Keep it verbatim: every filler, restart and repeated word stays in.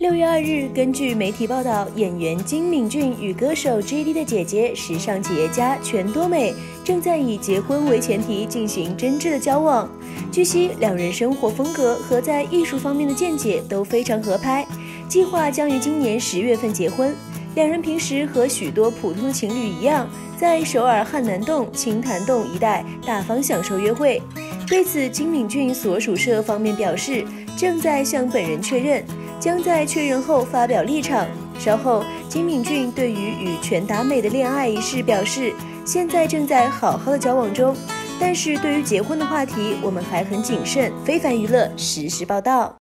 六月二日，根据媒体报道，演员金敏俊与歌手 J D 的姐姐、时尚企业家全多美正在以结婚为前提进行真挚的交往。据悉，两人生活风格和在艺术方面的见解都非常合拍，计划将于今年十月份结婚。两人平时和许多普通的情侣一样，在首尔汉南洞、清潭洞一带大方享受约会。对此，金敏俊所属社方面表示，正在向本人确认，将在确认后发表立场。稍后，金敏俊对于与全达美的恋爱一事表示，现在正在好好的交往中，但是对于结婚的话题，我们还很谨慎。非凡娱乐实时报道。